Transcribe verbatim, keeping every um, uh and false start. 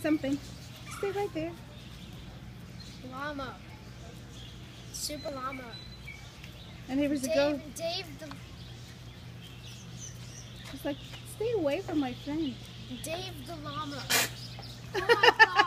something. Stay right there. Llama. Super llama. And there was a Dave, girl. Dave the She's like, stay away from my friend. Dave the llama. Oh my god.